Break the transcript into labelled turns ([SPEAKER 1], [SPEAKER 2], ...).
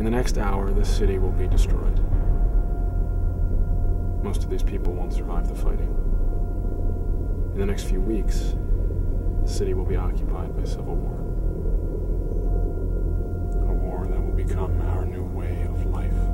[SPEAKER 1] the next hour, this city will be destroyed. Most of these people won't survive the fighting. In the next few weeks, the city will be occupied by civil war. A war that will become our new way of life.